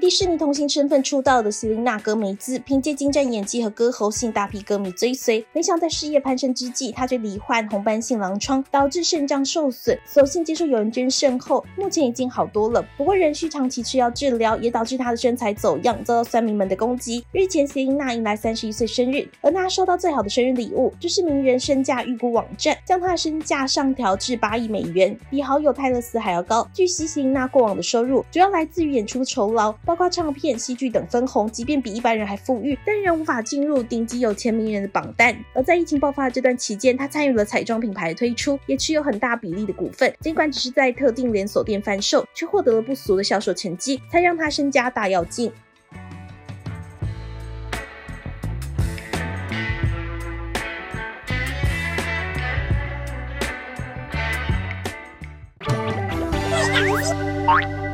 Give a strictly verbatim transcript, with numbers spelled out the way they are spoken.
迪士尼童星身份出道的席琳娜·戈梅兹，凭借精湛演技和歌喉吸引大批歌迷追随。没想在事业攀升之际，她却罹患红斑性狼疮，导致肾脏受损。所幸接受有人捐肾后，目前已经好多了。不过仍需长期吃药治疗，也导致她的身材走样，遭到酸民们的攻击。日前，席琳娜迎来三十一岁生日，而她收到最好的生日礼物就是名人身价预估网站将她的身价上调至八亿美元，比好友泰勒斯还要高。据悉，席琳娜过往的收入主要来自于演出酬劳，包括唱片、戏剧等分红，即便比一般人还富裕，但仍无法进入顶级有钱名人的榜单。而在疫情爆发的这段期间，她参与了彩妆品牌的推出，也持有很大比例的股份。尽管只是在特定连锁店贩售，却获得了不俗的销售成绩，才让她身家大跃进。 Bye.